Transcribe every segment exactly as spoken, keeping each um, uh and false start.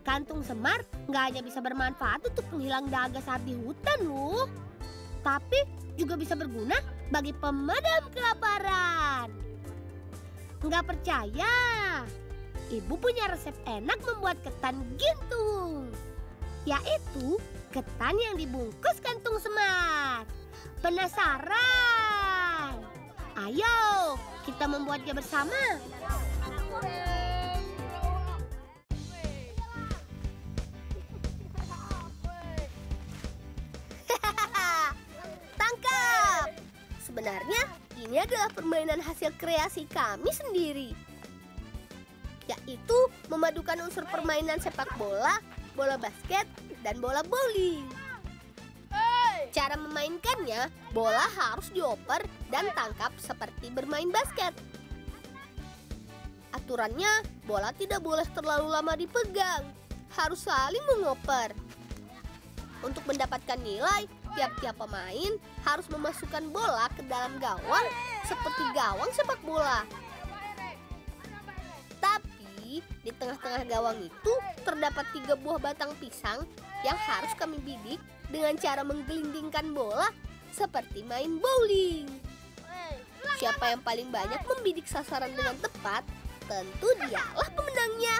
Kantung semar nggak hanya bisa bermanfaat untuk penghilang dahaga saat di hutan loh, tapi juga bisa berguna bagi pemadam kelaparan. Nggak percaya? Ibu punya resep enak membuat ketan gintung, yaitu ketan yang dibungkus kantung semar. Penasaran? Ayo, kita membuatnya bersama. Tangkap! Sebenarnya ini adalah permainan hasil kreasi kami sendiri, yaitu memadukan unsur permainan sepak bola, bola basket, dan bola bowling. Cara memainkannya, bola harus dioper dan tangkap seperti bermain basket. Aturannya, bola tidak boleh terlalu lama dipegang, harus saling mengoper. Untuk mendapatkan nilai, tiap-tiap pemain harus memasukkan bola ke dalam gawang seperti gawang sepak bola. Tapi di tengah-tengah gawang itu terdapat tiga buah batang pisang yang harus kami bidik dengan cara menggelindingkan bola seperti main bowling. Siapa yang paling banyak membidik sasaran dengan tepat, tentu dialah pemenangnya.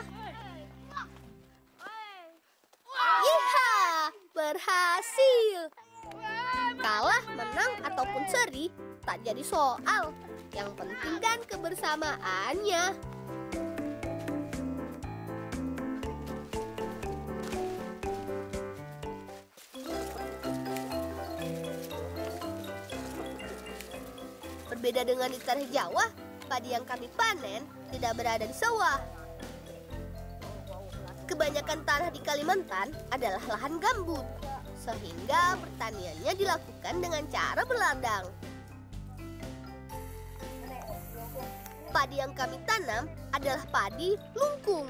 Yeha, berhasil. Kalah, menang, ataupun seri tak jadi soal. Yang penting kan kebersamaannya. Berbeda dengan di tanah Jawa, padi yang kami panen tidak berada di sawah. Kebanyakan tanah di Kalimantan adalah lahan gambut, sehingga pertaniannya dilakukan dengan cara berladang. Padi yang kami tanam adalah padi lungkung,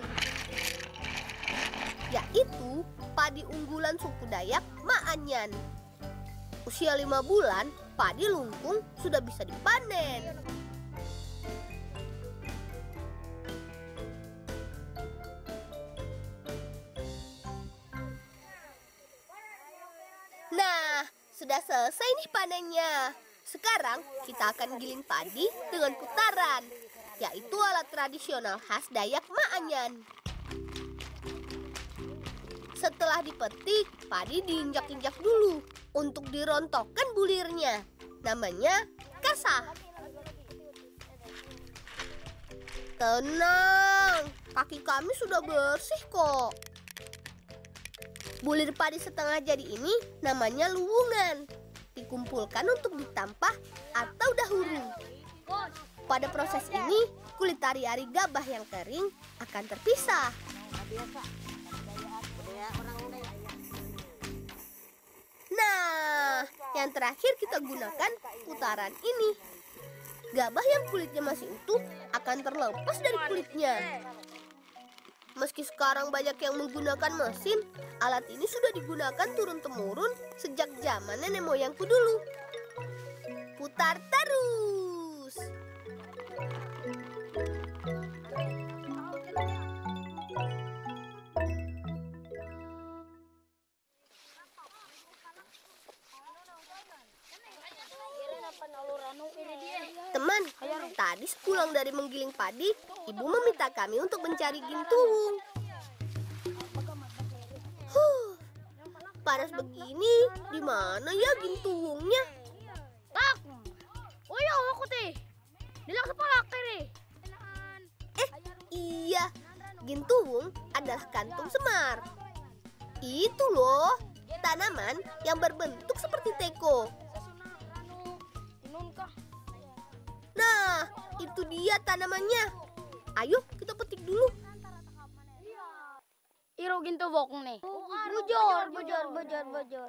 yaitu padi unggulan suku Dayak Maanyan. Usia lima bulan, padi lungkung sudah bisa dipanen. Nah, sudah selesai nih panennya. Sekarang kita akan giling padi dengan putaran, yaitu alat tradisional khas Dayak Maanyan. Setelah dipetik, padi diinjak-injak dulu untuk dirontokkan bulirnya. Namanya kasah. Tenang, kaki kami sudah bersih kok. Bulir padi setengah jadi ini namanya luwungan. Dikumpulkan untuk ditampah atau dahulu. Pada proses ini, kulit ari-ari gabah yang kering akan terpisah. Nah, yang terakhir kita gunakan putaran ini. Gabah yang kulitnya masih utuh akan terlepas dari kulitnya. Meski sekarang banyak yang menggunakan mesin, alat ini sudah digunakan turun-temurun sejak zaman nenek moyangku dulu. Putar terus. Teman, tadi sepulang dari menggiling padi, ibu meminta kami untuk mencari gintuung. Huh, panas begini, di mana ya gintuungnya? Tak, oh ya aku teh, dilak sepalak teh. Eh, iya, gintuung adalah kantung semar. Itu loh, tanaman yang berbentuk seperti teko. Nah, itu dia tanamannya. Ayo kita petik dulu. Iro ginto bokong nih. Bujur, bujur, bujur, bujur.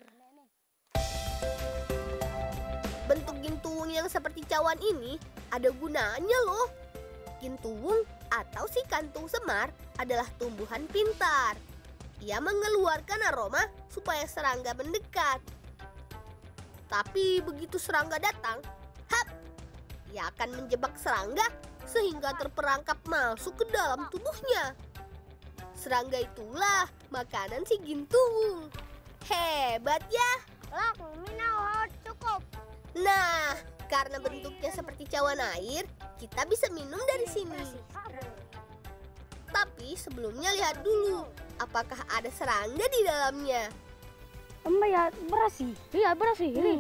Bentuk gintuung yang seperti cawan ini ada gunanya loh. Gintuung atau si kantung semar adalah tumbuhan pintar. Ia mengeluarkan aroma supaya serangga mendekat. Tapi begitu serangga datang, hap! Ia akan menjebak serangga sehingga terperangkap masuk ke dalam tubuhnya. Serangga itulah makanan si Gintung. Hebat ya. Lang, minum cukup. Nah, karena bentuknya seperti cawan air, kita bisa minum dari sini. Tapi sebelumnya lihat dulu, apakah ada serangga di dalamnya? Mbak ya berasi. Iya berasi ini.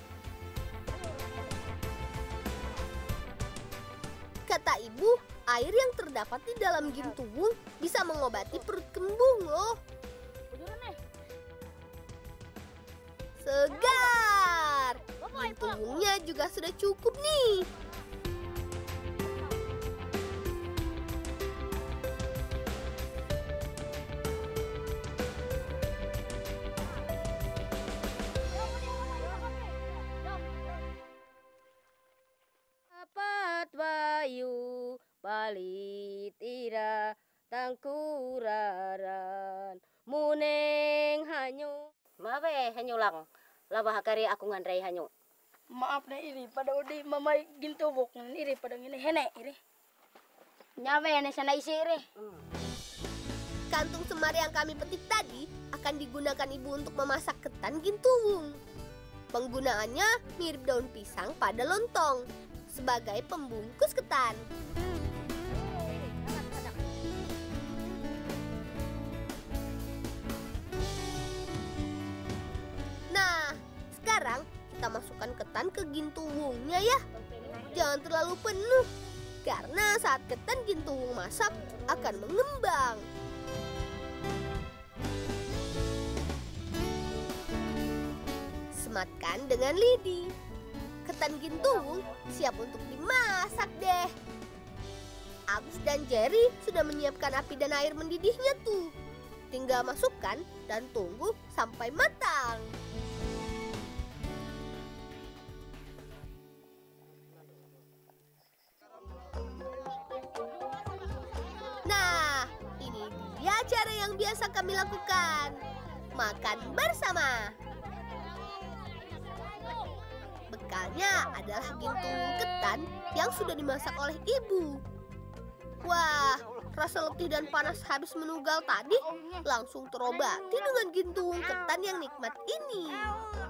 Kata ibu, air yang terdapat di dalam gintung bisa mengobati perut kembung loh. Segar. Gintungnya juga sudah cukup nih. Dapat bayu balit ira tangkuraran muneng hanyu. Maaf eh hanyu lang. Labah kari aku ngandrai hanyu. Maaf na iri pada udi mamay gintubok ng iri pada ngini hene iri. Nyawe na sana isi iri. Kantung semar yang kami petik tadi akan digunakan ibu untuk memasak ketan gintung. Penggunaannya mirip daun pisang pada lontong sebagai pembungkus ketan. Nah, sekarang kita masukkan ketan ke gintuwungnya ya. Jangan terlalu penuh, karena saat ketan gintuwung masak akan mengembang. Sematkan dengan lidi. Ketan gintung siap untuk dimasak deh. Abs dan Jerry sudah menyiapkan api dan air mendidihnya tuh. Tinggal masukkan dan tunggu sampai matang. Nah, ini dia cara yang biasa kami lakukan. Makan bersama. Bekalnya adalah gintung ketan yang sudah dimasak oleh ibu. Wah, rasa letih dan panas habis menugal tadi langsung terobati dengan gintung ketan yang nikmat ini.